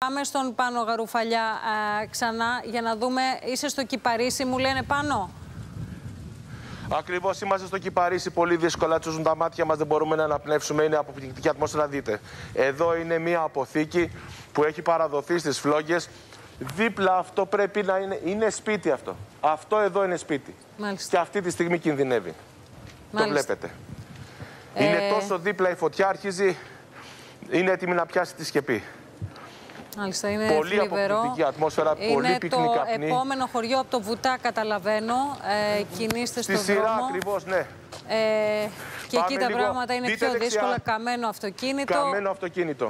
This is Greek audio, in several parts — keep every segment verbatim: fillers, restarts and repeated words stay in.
Πάμε στον Πάνο Γαρουφαλιά ε, ξανά για να δούμε. Είσαι στο Κυπαρίσι, μου λένε, Πάνο. Ακριβώς, είμαστε στο Κυπαρίσι. Πολύ δύσκολα τσούζουν τα μάτια μας, δεν μπορούμε να αναπνεύσουμε. Είναι αποπληκτική ατμόσφαιρα. Δείτε. Εδώ είναι μια αποθήκη που έχει παραδοθεί στις φλόγες. Δίπλα αυτό πρέπει να είναι. Είναι σπίτι αυτό. Αυτό εδώ είναι σπίτι. Μάλιστα. Και αυτή τη στιγμή κινδυνεύει. Μάλιστα. Το βλέπετε. Ε... Είναι τόσο δίπλα η φωτιά, αρχίζει. Είναι έτοιμη να πιάσει τη σκεπή. Μάλιστα, είναι πολύ θλιβερό. αποπληκτική ατμόσφαιρα, είναι πολύ πυκνή καπνή. Είναι το επόμενο χωριό από το Βουτά, καταλαβαίνω. Ε, κινείστε στο Στη σειρά, δρόμο. ακριβώς, ναι. Ε, και Πάμε εκεί τα λίγο. πράγματα είναι Δείτε πιο δεξιά. δύσκολα. Καμένο αυτοκίνητο. Καμένο αυτοκίνητο.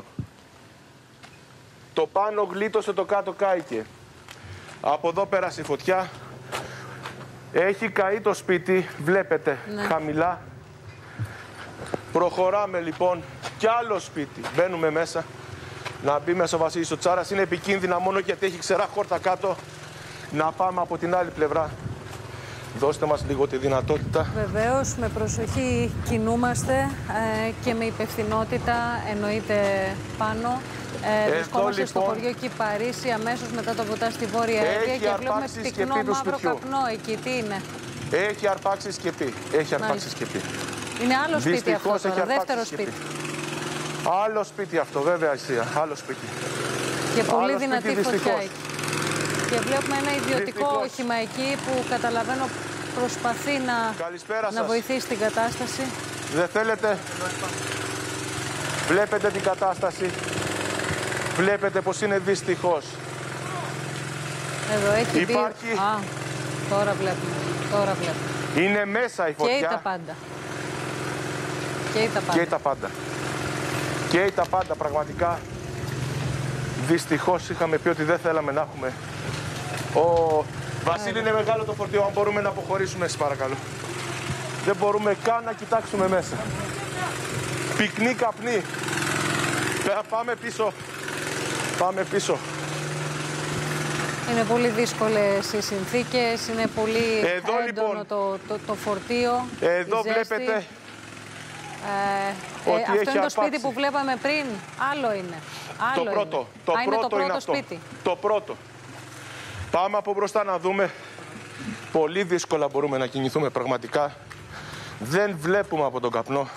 Το πάνω γλίτωσε, το κάτω κάηκε. Από εδώ πέρασε η φωτιά. Έχει καεί το σπίτι, βλέπετε, ναι. χαμηλά. Προχωράμε λοιπόν κι άλλο σπίτι. Μπαίνουμε μέσα. Να μπει μέσα ο Βασίλης ο Τσάρας. Είναι επικίνδυνα μόνο γιατί έχει ξερά χόρτα κάτω. Να πάμε από την άλλη πλευρά. Δώστε μας λίγο τη δυνατότητα. Βεβαίως, με προσοχή κινούμαστε ε, και με υπευθυνότητα, εννοείται, Πάνω. Ε, βρισκόμαστε λοιπόν, στο χωριό Κυπαρίσι, αμέσως μετά το Βουτά στη Βόρεια Εύβοια και βλέπουμε πυκνό μαύρο καπνό εκεί. Τι είναι? Έχει αρπάξει σκεπή. Έχει αρπάξει σκεπή. Είναι άλλο σπίτι Δυστυχώς αυτό τώρα, δεύτερο σκεπή. σπίτι. Άλλο σπίτι αυτό, βέβαια, Ισία. Άλλο σπίτι. Και πολύ άλλο δυνατή σπίτι, φωτιά δυστυχώς. εκεί. Και βλέπουμε ένα ιδιωτικό Δυστυχώς. όχημα εκεί που καταλαβαίνω προσπαθεί να, να βοηθήσει την κατάσταση. Δεν θέλετε. Βλέπετε την κατάσταση. Βλέπετε πως είναι δυστυχώς. Εδώ έχει Υπάρχει... δύο... Α, τώρα βλέπουμε. Τώρα βλέπουμε. Είναι μέσα η φωτιά. Καίει τα πάντα. Καίει τα πάντα. Καίει τα πάντα. Καίει τα πάντα, πραγματικά. Δυστυχώς είχαμε πει ότι δεν θέλαμε να έχουμε. Ο Βασίλη, είναι μεγάλο το φορτίο, αν μπορούμε να αποχωρήσουμε, σας παρακαλώ. Δεν μπορούμε καν να κοιτάξουμε μέσα. Πυκνή καπνή. Πάμε πίσω. Πάμε πίσω. Είναι πολύ δύσκολες οι συνθήκες, είναι πολύ Εδώ, έντονο λοιπόν, το, το, το φορτίο. Εδώ βλέπετε ε, ότι ε, αυτό έχει είναι το αρπάξει. σπίτι που βλέπαμε πριν. Άλλο είναι. Άλλο το πρώτο. Είναι. Το Α, πρώτο είναι το πρώτο είναι αυτό. σπίτι. Το πρώτο. Πάμε από μπροστά να δούμε. Πολύ δύσκολα μπορούμε να κινηθούμε πραγματικά. Δεν βλέπουμε από τον καπνό.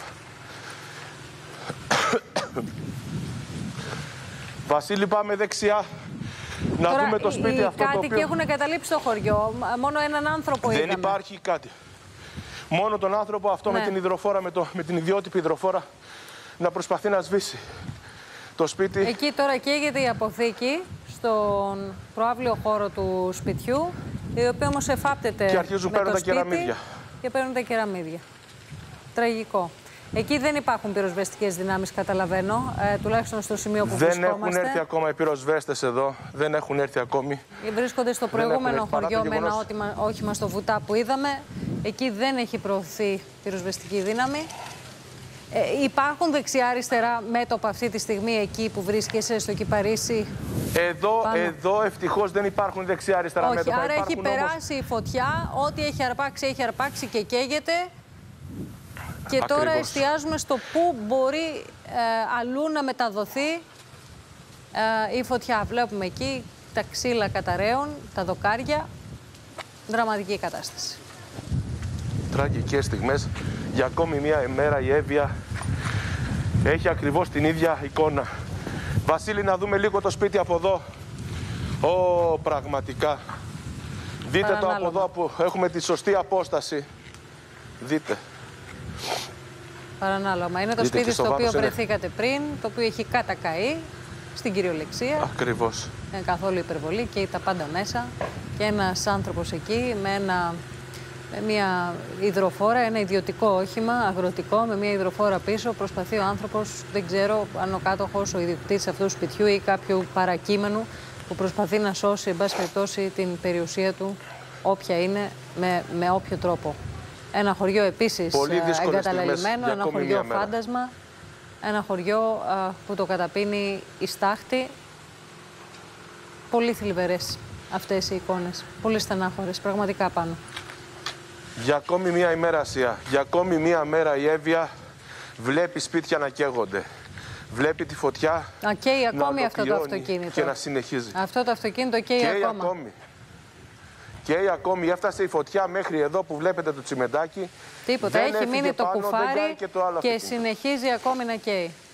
Βασίλη, πάμε δεξιά. Να Τώρα, δούμε το σπίτι οι αυτό το κάτοικοι οποίο... έχουν εγκαταλείψει το χωριό. Μόνο έναν άνθρωπο Δεν είδαμε. υπάρχει κάτι. Μόνο τον άνθρωπο αυτό, ναι, με την υδροφόρα, με, το, με την ιδιότυπη υδροφόρα, να προσπαθεί να σβήσει το σπίτι. Εκεί τώρα καίγεται η αποθήκη στον προαύλιο χώρο του σπιτιού, η οποία όμως εφάπτεται και αρχίζουν με παίρνουν το τα κεραμίδια. Και παίρνουν τα κεραμίδια. Τραγικό. Εκεί δεν υπάρχουν πυροσβεστικές δυνάμεις, καταλαβαίνω, ε, τουλάχιστον στο σημείο που δεν βρισκόμαστε. Δεν έχουν έρθει ακόμα οι πυροσβέστες εδώ, δεν έχουν έρθει ακόμη. Βρίσκονται στο προηγούμενο χωριό με ένα όχημα, όχημα στο Βουτά που είδαμε. Εκεί δεν έχει προωθεί πυροσβεστική δύναμη. Ε, υπάρχουν δεξιά-αριστερά μέτωπα αυτή τη στιγμή εκεί που βρίσκεσαι στο Κυπαρίσι? Εδώ, Πάνω. εδώ ευτυχώς δεν υπάρχουν δεξιά-αριστερά Όχι, μέτωπα. άρα υπάρχουν έχει όμως... περάσει η φωτιά, ό,τι έχει αρπάξει, έχει αρπάξει και καίγεται. Και Ακριβώς. τώρα εστιάζουμε στο πού μπορεί ε, αλλού να μεταδοθεί ε, η φωτιά. Βλέπουμε εκεί τα ξύλα καταραίων, τα δοκάρια. Δραματική κατάσταση. Τραγικές στιγμές. Για ακόμη μία ημέρα η Εύβοια έχει ακριβώς την ίδια εικόνα. Βασίλη, να δούμε λίγο το σπίτι από εδώ. Ω, πραγματικά. Δείτε Παρανάλωμα. το από εδώ που έχουμε τη σωστή απόσταση. Δείτε. Παρανάλωμα. Είναι το Δείτε, σπίτι στο οποίο είναι... βρεθήκατε πριν, το οποίο έχει κατακαεί στην κυριολεξία. Ακριβώς. Δεν είναι καθόλου υπερβολή και τα πάντα μέσα. Και ένας άνθρωπος εκεί με, ένα, με μια υδροφόρα, ένα ιδιωτικό όχημα, αγροτικό, με μια υδροφόρα πίσω. Προσπαθεί ο άνθρωπος, δεν ξέρω αν ο κάτοχος, ο ιδιοκτήτης αυτού του σπιτιού ή κάποιου παρακείμενου που προσπαθεί να σώσει, εν πάση περιπτώσει, την περιουσία του, όποια είναι, με, με όποιο τρόπο. Ένα χωριό επίσης εγκαταλελειμμένο, ένα χωριό φάντασμα, ένα χωριό α, που το καταπίνει η στάχτη. Πολύ θλιβερές αυτές οι εικόνες, πολύ στενάχωρες, πραγματικά Πάνω. Για ακόμη μία ημέρα, Ασία, για ακόμη μία μέρα η Εύβοια βλέπει σπίτια να καίγονται. Βλέπει τη φωτιά Α, καίει να ακόμη αυτό το ολοκληρώνει αυτοκίνητο. και να συνεχίζει. Αυτό το αυτοκίνητο καίει Καίει ακόμα. ακόμη. Καίει ακόμη. Έφτασε η φωτιά μέχρι εδώ που βλέπετε το τσιμεντάκι. Τίποτα. Δεν Έχει έφυγε μείνει το πάνω, δεν κουφάρι κάει και, το άλλο και αυτοκίνητο. συνεχίζει ακόμη να καίει.